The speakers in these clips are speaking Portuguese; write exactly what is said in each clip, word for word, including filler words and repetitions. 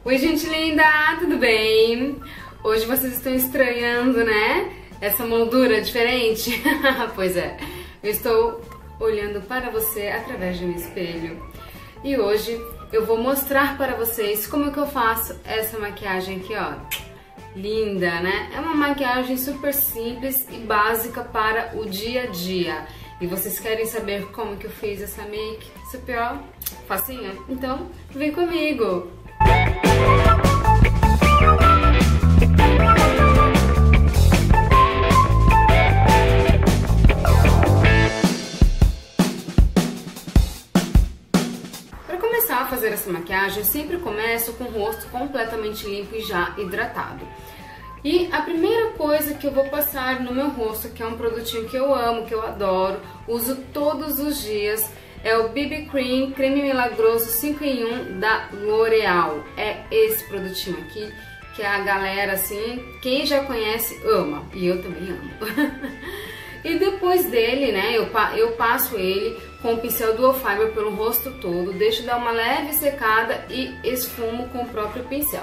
Oi, gente linda, tudo bem? Hoje vocês estão estranhando, né? Essa moldura diferente? Pois é, eu estou olhando para você através de um espelho. E hoje eu vou mostrar para vocês como é que eu faço essa maquiagem aqui, ó. Linda, né? É uma maquiagem super simples e básica para o dia a dia. E vocês querem saber como que eu fiz essa make super, ó, facinho? Então, vem comigo! Para começar a fazer essa maquiagem, eu sempre começo com o rosto completamente limpo e já hidratado. E a primeira coisa que eu vou passar no meu rosto, que é um produtinho que eu amo, que eu adoro, uso todos os dias, é o B B Cream Creme Milagroso cinco em um da L'Oréal. É esse produtinho aqui que a galera, assim, quem já conhece, ama. E eu também amo. E depois dele, né, eu, eu passo ele com o pincel Dual Fiber pelo rosto todo, deixo dar uma leve secada e esfumo com o próprio pincel.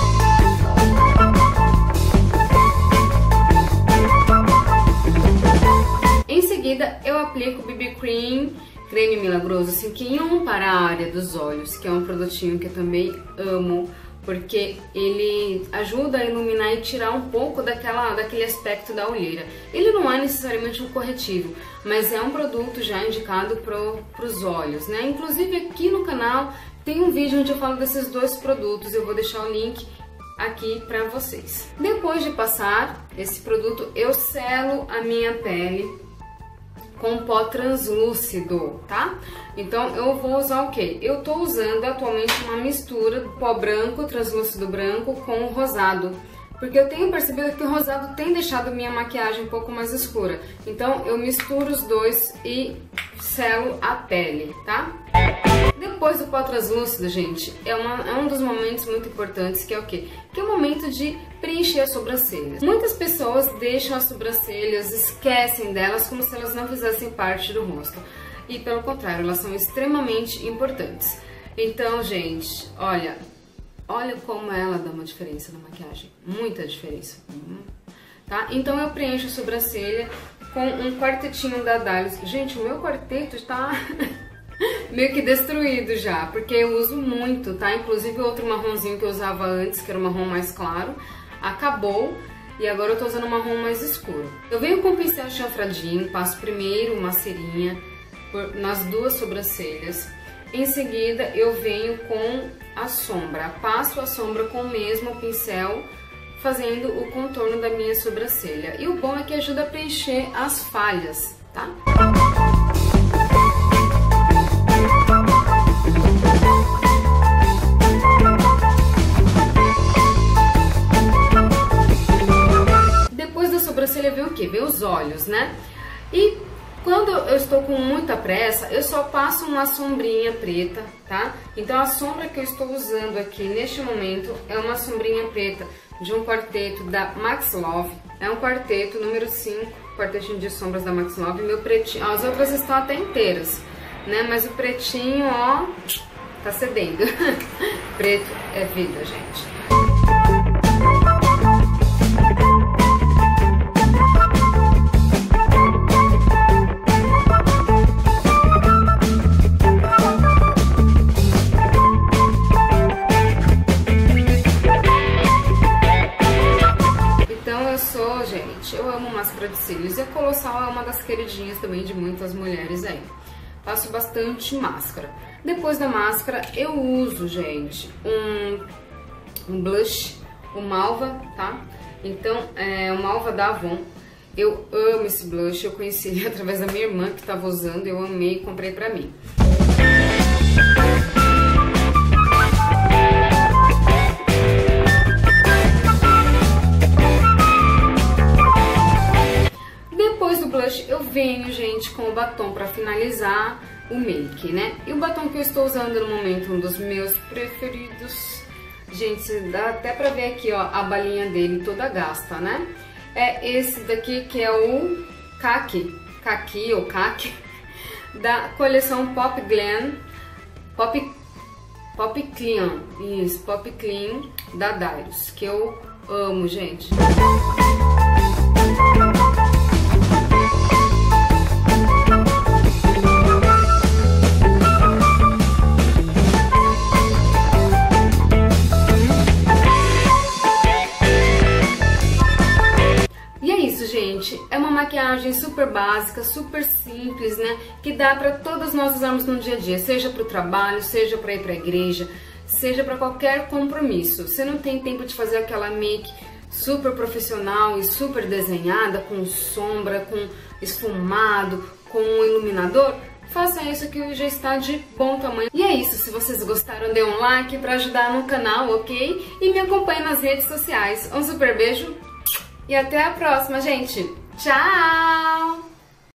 Em seguida, eu aplico o B B Cream Creme Milagroso cinco em um para a área dos olhos, que é um produtinho que eu também amo, porque ele ajuda a iluminar e tirar um pouco daquela, daquele aspecto da olheira. Ele não é necessariamente um corretivo, mas é um produto já indicado para os olhos, né? Inclusive aqui no canal tem um vídeo onde eu falo desses dois produtos, eu vou deixar o link aqui para vocês. Depois de passar esse produto, eu selo a minha pele com pó translúcido, tá? Então eu vou usar o quê? Eu tô usando atualmente uma mistura do pó branco, translúcido branco, com o rosado, porque eu tenho percebido que o rosado tem deixado minha maquiagem um pouco mais escura. Então eu misturo os dois e selo a pele, tá? Depois do pó translúcido, gente, é, uma, é um dos momentos muito importantes, que é o quê? Que é o momento de preencher as sobrancelhas. Muitas pessoas deixam as sobrancelhas, esquecem delas como se elas não fizessem parte do rosto. E pelo contrário, elas são extremamente importantes. Então, gente, olha, olha como ela dá uma diferença na maquiagem. Muita diferença. Uhum. Tá? Então eu preencho a sobrancelha com um quartetinho da Dylos. Gente, o meu quarteto está meio que destruído já, porque eu uso muito, tá? Inclusive o outro marronzinho que eu usava antes, que era o marrom mais claro, acabou e agora eu tô usando um marrom mais escuro. Eu venho com o pincel chanfradinho, passo primeiro uma cerinha por, nas duas sobrancelhas. Em seguida eu venho com a sombra, passo a sombra com o mesmo pincel, fazendo o contorno da minha sobrancelha. E o bom é que ajuda a preencher as falhas, tá? Sobrancelha vê o que? Vê os olhos, né? E quando eu estou com muita pressa, eu só passo uma sombrinha preta, tá? Então a sombra que eu estou usando aqui neste momento é uma sombrinha preta de um quarteto da Max Love. É um quarteto número cinco, quartetinho de sombras da Max Love. Meu pretinho, ó, as outras estão até inteiras, né? Mas o pretinho, ó, tá cedendo. Preto é vida, gente. Eu amo máscara de cílios e a Colossal é uma das queridinhas também de muitas mulheres aí. Passo bastante máscara. Depois da máscara eu uso, gente, um, um blush, o Malva, tá? Então, é o Malva da Avon. Eu amo esse blush, eu conheci ele através da minha irmã que estava usando, eu amei e comprei pra mim. Eu venho, gente, com o batom para finalizar o make, né? E o batom que eu estou usando no momento, um dos meus preferidos, gente, dá até pra ver aqui, ó, a balinha dele toda gasta, né? É esse daqui que é o Kaki, Kaki, ou Kaki, da coleção Pop Glam, Pop Pop Clean, isso, Pop Clean da Dairos, que eu amo, gente. Gente, é uma maquiagem super básica, super simples, né? Que dá para todos nós usarmos no dia a dia, seja para o trabalho, seja para ir para a igreja, seja para qualquer compromisso. Você não tem tempo de fazer aquela make super profissional e super desenhada, com sombra, com esfumado, com um iluminador? Faça isso que já está de bom tamanho. E é isso, se vocês gostaram, dê um like para ajudar no canal, ok? E me acompanhe nas redes sociais. Um super beijo! E até a próxima, gente. Tchau!